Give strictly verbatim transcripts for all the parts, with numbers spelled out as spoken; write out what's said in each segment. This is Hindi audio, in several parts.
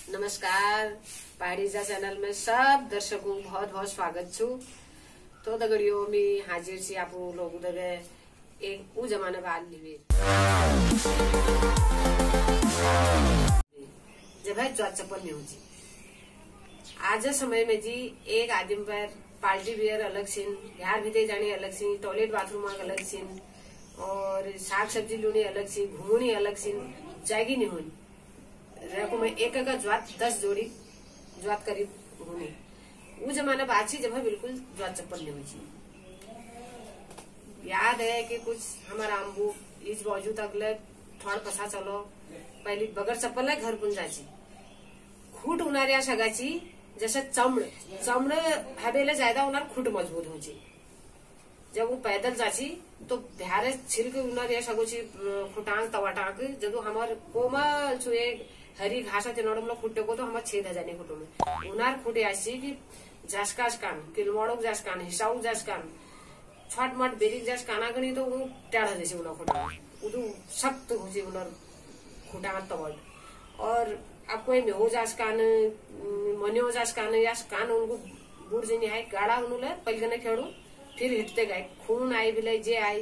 नमस्कार। पहाड़ी जा चॅनल में सब दर्शकों बहुत बहुत स्वागत छू। तो दगड़ियों मी हाजिर सी आप लोग दगे एक उ जमाने बाद लिवे जब है जो चप्पल नहीं होती। आज समय में जी एक आदमी पर पार्टी वेयर अलग सीन, घर भीतर जाने अलग सीन, टॉयलेट बाथरूम अलग सीन और साग सब्जी लूनी अलग सीन, घूमनी अलग सीन जाएगी नहीं होनी। रैको में एक का ज्वात दस जोड़ी ज्वात करीब होने वो जमाना बाची जब है बिल्कुल ज्वात चप्पल नहीं हुई। याद है कि कुछ हमारा अम्बू इस बाजू तक ले थोड़ा पसा चलो पहली बगर चप्पल है घर पुन जाची खूट उनारिया सगाची जैसे चमड़ चमड़ हवेले ज्यादा उनार खूट मजबूत हो। जब वो पैदल जाची तो बिहार छिल के उनारिया सगोची खुटांग तवाटांग जब हमारे कोमल छुए हरी घास नोड़म खुट्टे को तो हम छेद जाने खुटो में उनार खुटे आसी कि जासकास कान किलमोड़क जास कान हिसाऊ जास कान छट मट बेरिक जास काना गणी तो वो टेढ़ा जैसे उना खुटा वो तो सख्त हो जे उनर खुटा तवड़। और अब कोई मेहो जास कान मनियो जास कान या कान उनको बूढ़ जनी है गाड़ा उन्होंने पलगने खेड़ू फिर हिटते गए खून आई बिले जे आई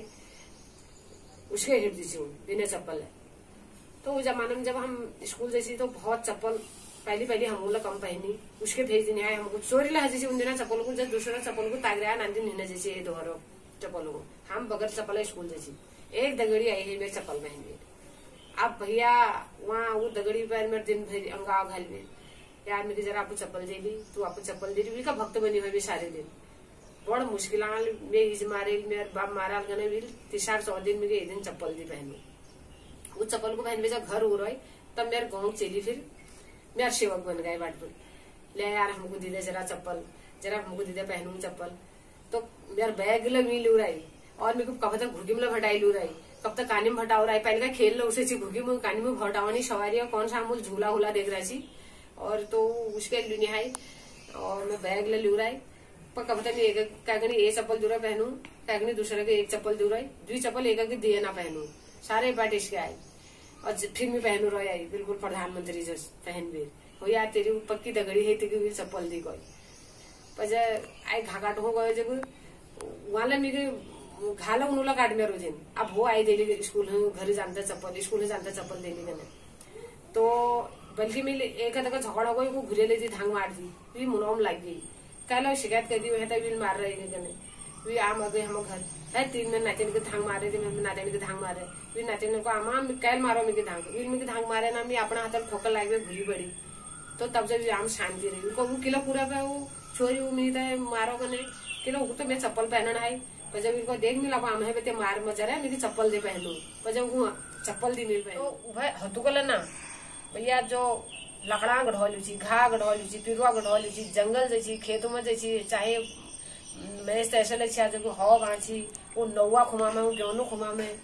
उसके हिट दी बिना चप्पल है। तो उस जमाने में जब हम स्कूल जैसी तो बहुत चप्पल पहली पहली हम लोग कम पहनी उसके भेज देने आए हमको चोरी ला जैसे उन दिन चप्पल को जब दूसरा चप्पल को ताग रहा नांदी नहीं जैसे ये दोहरो चप्पल को हम बगैर चप्पल स्कूल जैसी एक दगड़ी आई है मेरे चप्पल पहन गई। अब भैया वहाँ वो दगड़ी पर मेरे दिन भर अंगाव घाल में यार मेरी जरा आपको चप्पल दे ली तू आपको चप्पल दे ली का भक्त बनी हुई सारे दिन बड़ मुश्किल में मारे मेरे बाप मारा गने भी तीसरा चौदह दिन में दिन चप्पल दी पहनू वो चप्पल को पहन में जब घर हो रही तब मेरे गाँव चली फिर मेरे सेवक बन गए बाट पर ले यार हमको दे दे जरा चप्पल जरा हमको दे दे पहनू चप्पल। तो मेरे बैग लगी लू रही और मेरे को कब तक घुगी में भटाई लू रही कब तक कानी में भटाओ रही पहले का खेल लो उसे घुगी में कानी में भटावानी सवारी कौन सा अमूल झूला हुला देख रही थी और तो उसके लुनिहाई और मैं बैग ले लू रही पर कब तक एक कैगनी एक चप्पल दूरा पहनू कैगनी दूसरे के एक चप्पल दूरा दुई चप्पल एक के दिए ना पहनू सारे बाट इसके आये और फिर मैं पहनू रही आई बिल्कुल प्रधानमंत्री जस पहन भी हो यार तेरी पक्की दगड़ी है तेरी चप्पल दी गई पर आई घाघाट हो गए जब वहां मेरे घाला उनला काट में रोजिन अब हो आई दिल्ली स्कूल घर जानते चप्पल स्कूल जानते चप्पल दिल्ली मैंने तो बल्कि मैं एक झगड़ा हो गई वो घुरे लेती धांग मार दी मुनाम लग गई कल शिकायत कर दी है मार रही वे आम आ गए हम घर है तीन में नाचन के धांग मारे थे मैं नाचन के धांग मारे वे नाचन को आमा कैल मारो मेरे धांग वीर मेरे धांग मारे ना मैं अपना हाथ ठोकर लागे भूली पड़ी। तो तब जब आम शांति रही उनको वो किलो पूरा पे वो छोरी वो मिलता मारो कने किलो वो तो मैं चप्पल पहनना है पर जब इनको देख मिला आम है बेटे मार मजा रहा मेरी चप्पल दे पहनू पर जब वो चप्पल दी मिल पहनो भाई हतुकल ना भैया जो लकड़ा गढ़ौली छी घा गढ़ौली छी पिरुआ गढ़ौली छी जंगल जैसी खेतों में जैसी चाहे मैच ऐसे लगे जब हवा बांची वो नौवा खुमा में वो गेहूं खुमा में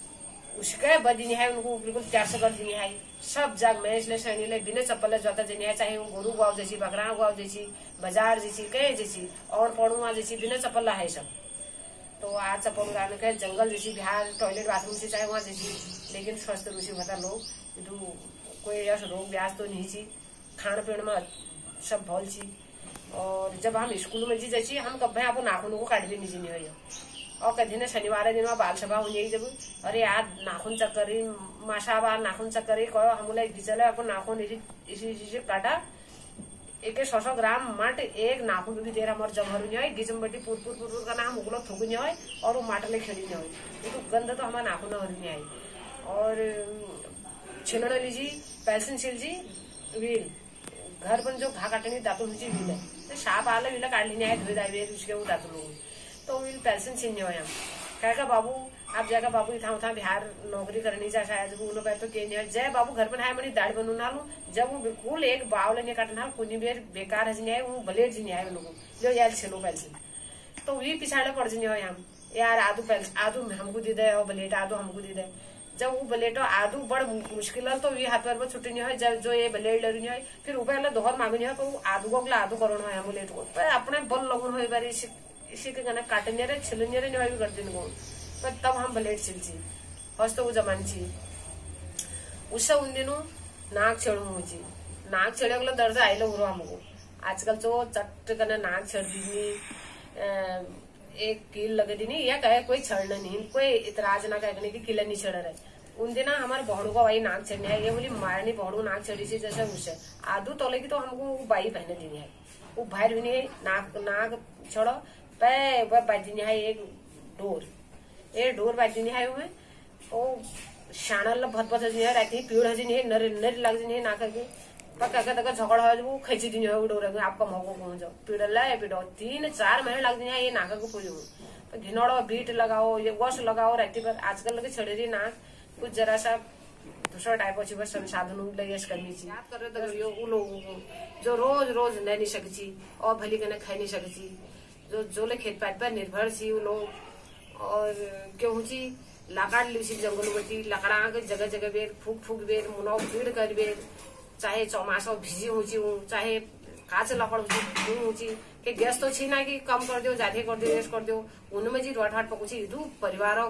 उसके बदी नहीं है उनको बिल्कुल चार सौ कर दी है सब जग मैच ले सैनी ले बिना चप्पल जोता जनी है चाहे वो गोरू गाँव जैसी बकरा गाँव जैसी बाजार जैसी कहे जैसी और पड़ुआ जैसी बिना चप्पल है सब। तो आज चप्पल गाने के जंगल जैसी बिहार टॉयलेट बाथरूम से चाहे वहाँ जैसी लेकिन स्वस्थ रूसी होता लोग कोई रोग ब्याज तो नहीं छी खान पीन में सब भल छी। और जब हम स्कूल में जी जाइए हम कब भाई आपको नाखून को काट भी नहीं नहीं और कभी ने शनिवार दिन में बाल सभा हो जाएगी जब अरे यार नाखून चक्करी माशा बार नाखून चक्करी कहो हम लोग घिचले आपको नाखून इसी इसी काटा एक सौ सौ ग्राम मट एक नाखून भी देर हमारे जमहरू नहीं है गिचम बटी पुर पुर पुर का नाम उगलो थोक नहीं है और वो माटले खेली नहीं है तो गंध तो हमारे नाखून हर नहीं आई। और छिलड़ लीजिए पेंसिल छिल जी व्हील घर पर जो घा काटने दातुल हुई व्हील है तो साप आले व्हील काट लेने आए धोई दाई उसके वो दातुल हो तो व्हील पेंसिल छीनने हो कह का बाबू आप जाकर बाबू था था बिहार नौकरी करनी जा शायद उन्होंने पैर तो के नहीं जय बाबू घर पर है मनी दाढ़ी बनू ना लू जब वो बिल्कुल एक बाव लेने काटना कुछ बेर बेकार है जिन्हें वो ब्लेड जिन्हें है उनको जो यार छिलो पेंसिल तो वही पिछाड़े पड़ जिन्हें हो हम यार आदू पेंसिल आदू हमको दे दे और ब्लेड आदू हमको दे दे जब वो ब्लेडो आदू बड़ मुश्किल तो ये हाथ पर छुट्टी नहीं है जब जो ये ब्लेड लड़ी है फिर ऊपर दोहर मांगनी है तो आदू को आदू करोड़ है ब्लेड को अपने बल लगन हो बार इसी के गाना काटने रहे छिलने रहे नहीं कर दिन को पर तब हम ब्लेड छिलची हस तो वो जमान छी उससे उन दिनों नाक छेड़ू मुझी नाक छेड़े गलो दर्द आइलो हुरो हमको आजकल तो चट्ट कने नाक छेड़ दीनी एक कील लगे दी नहीं या कहे कोई छड़ना नहीं कोई इतराज ना कहे कि किले नहीं छड़ रहे उन दिन हमारे बहड़ू का भाई नाक छेड़ने है ये बोली मारनी बहड़ू नाक छेड़ी से जैसे उससे आदू तोले की तो हमको वो बाई पहने देनी है वो बाहर भी नहीं नाक नाक छोड़ो पे बाज देनी है एक डोर ये डोर बाज देनी है वो ओ शानल बहुत बहुत हजनी है रहती पीड़ हजनी है नर नर लग जनी है नाक के पक्का का तक झगड़ा है वो खींची दी है वो डोर आपका मौको पहुंच जाओ पीड़ ला पीड़ो तीन चार महीने लग है ये नाक को पूरी तो घिनौड़ो बीट लगाओ ये वॉश लगाओ रहती पर आजकल लगे छड़े रही नाक कुछ जरा सा दूसरा टाइप अच्छी बस संसाधनों लगे करनी चाहिए याद कर रहे तो वो लोगों को जो रोज रोज रह नहीं सकती और भली कने खाई नहीं सकती जो जो ले खेत पात पर निर्भर सी वो लोग और क्यों ची लाकड़ ली जंगल बची लकड़ा के जगह जगह बेर फूक फूक बेर मुनाव पीड़ कर बेर चाहे चौमासा भिजी ऊंची हूँ चाहे काच लकड़ ऊंची के गैस तो छी ना कि कम कर दो ज्यादा कर दो कर दो उनमें जी रोट हाट पकुची दू परिवार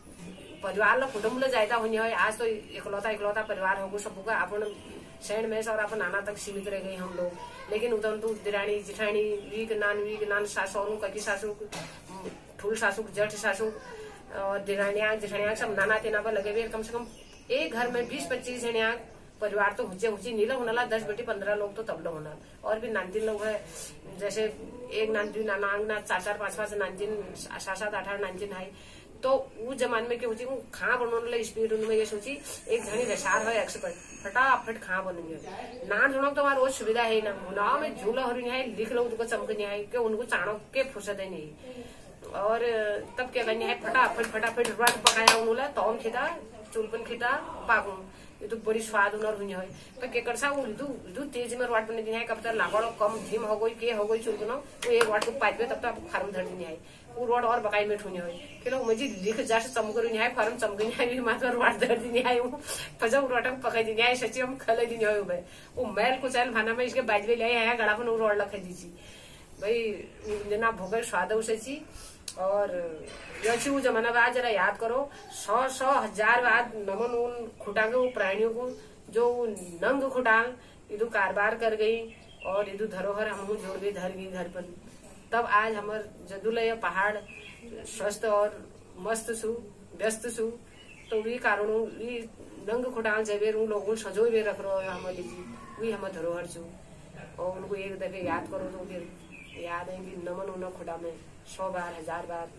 परिवार कुटुंब जायता होनी है आज तो इकलौता इकलौता परिवार होगा सबका अपन सैंड में और अपन नाना तक सीमित रह गए हम लोग लेकिन उतन तो दिरानी जिठानी वीक नान वीक नान सासू ककी सासू ठूल सासू जठ सासू और दिरानिया जिठानिया सब नाना तेना पर लगे हुए कम से कम एक घर में बीस पच्चीस जनिया परिवार तो हुचे हुची नीला होना दस बेटी पंद्रह लोग तो तबला होना और भी नानतीन लोग है जैसे एक नानतीन नाना चार चार पांच पांच नानतीन सात सात आठ आठ नानतीन है तो वो जमाने में क्या होती वो खा बनने स्पीड उनमें ये सोची एक घनी रसार है एक्सपर्ट फटाफट खा बनेंगे नान सुनो तो हमारे वो सुविधा है ना ना में झूला हो रही है लिख लो उनको चमकनी है कि उनको चाणो के फुर्सत है नहीं और तब क्या करनी है फटाफट फटाफट पकाया उन्होंने तौम खिता चूलपन खिता पाकू ये तो बड़ी स्वाद उनर हुई है तो के करसा वो दू दू तेज में वाट बने है कब तक लागड़ो कम धीम हो गई के हो गई चुलबनो वो एक वाट को पाइप तब तक फार्म धर देनी है वो रोड और बकाई में ठुनी है कि लोग मुझे लिख जा से चमक रही है फार्म चमक है भी मात्र वाट धर देनी है वो फजा रोट पकाई देनी है सच्ची हम खले देनी है वो वो मैल को चैन भाना में इसके बाजवे ले आया गड़ा पर रोड लख दीजिए भाई जना भोगर स्वाद उसे और यही वो जमाना बाद जरा याद करो सौ सौ हजार बाद नमन उन खुटांगे वो प्राणियों को जो नंग खुटांग इधु कारबार कर गई और इधु धरोहर हम जोड़ गई धर गई घर पर तब आज हमार जदुलय पहाड़ स्वस्थ और मस्त सु व्यस्त सु तो वी कारणों वी नंग खुटांग जबेर उन लोगों सजो भी रख रहे हमारे जी वी हम धरोहर छू और उनको एक दफे याद करो तो फिर याद है कि नमन उन खुटा में सौ बार हजार बार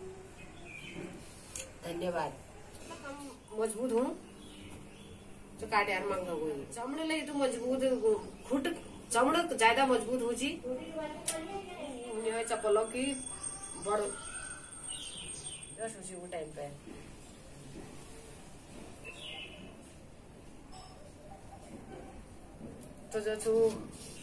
धन्यवाद मजबूत हूँ जो काटे यार मांग हो चमड़े ले तो मजबूत खुट चमड़ ज्यादा मजबूत हो जी चप्पलों की बड़ वो टाइम पे तो जो